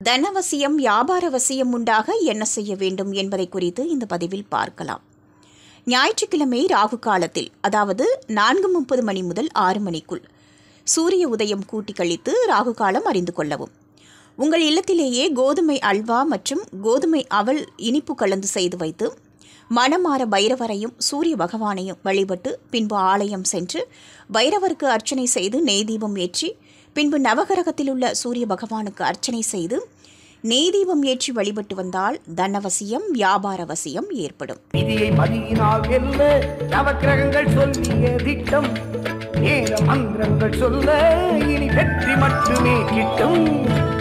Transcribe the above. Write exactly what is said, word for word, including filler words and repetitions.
தனவசியம் வியாபார வசியம் உண்டாக என்ன செய்ய வேண்டும் என்பதை குறித்து இந்த பதிவில் பார்க்கலாம். ஞாயிற்றுக்கிழமை ராகு காலத்தில், அதாவது நான்கு முப்பது மணி முதல் ஆறு மணிக்குள் சூரிய உதயம் கூட்டி கழித்து ராகு காலம் அறிந்து கொள்ளவும். உங்கள் இல்லத்திலேயே கோதுமை அல்வா மற்றும் கோதுமை அவல் இனிப்பு கலந்து செய்து வைத்து மனமாற பைரவரையும் சூரிய பகவானையும் வழிபட்டு பின்பு ஆலயம் சென்று பைரவருக்கு அர்ச்சனை செய்து நெய் தீபம் ஏற்றி பின்பு நவகிரகத்தில் உள்ள சூரிய பகவானுக்கு அர்ச்சனை செய்து நெய் தீபம் ஏற்றி வழிபட்டு வந்தால் தனவசியம் வியாபார வசியம் ஏற்படும். விதியை மதியினால் வெல்ல நவகிரகங்கள் சொல்லிய திட்டம், நேர மந்திரங்கள் சொல்ல இனி வெற்றி மட்டுமே கிட்டும்.